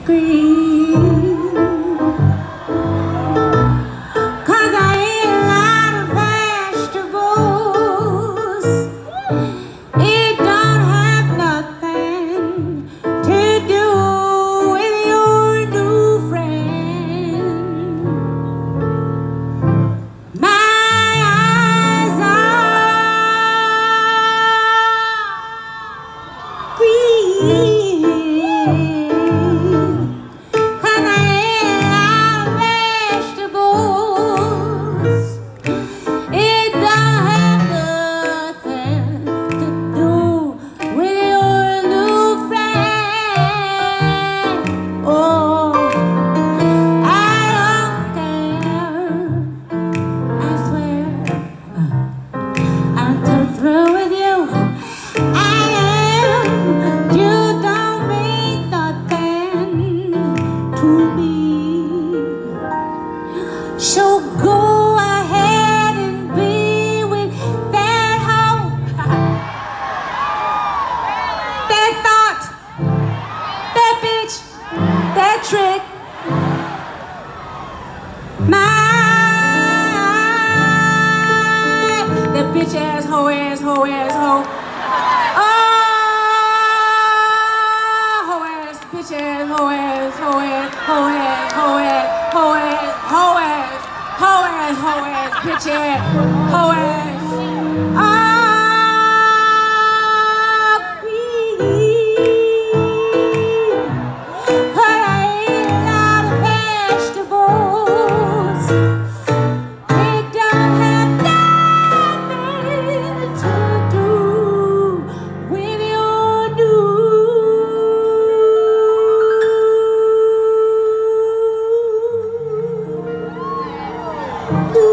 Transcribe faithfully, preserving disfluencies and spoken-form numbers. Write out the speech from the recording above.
green. 'Cause I eat a lot of vegetables. It don't have nothing to do with your new friend. My eyes are green. 'Cause I eat a lot of vegetables. It don't have nothing to do with your new friend. Oh, I don't care. I swear, I'm too through with you. I am. You don't mean nothing to me. So go ahead and be with that hoe, that thought, that bitch, that trick. My, that bitch ass, hoe ass, hoe ass, hoe. Oh, hoe ass, bitch ass, hoe ass, hoe ass, hoe ass, hoe ass, hoe ass, hoe ass, hoe ass, hoe ass, bitch ass, hoe ass. Oh, green. 'Cause I eat a lot of vegetables. It don't have nothing to do with your new, new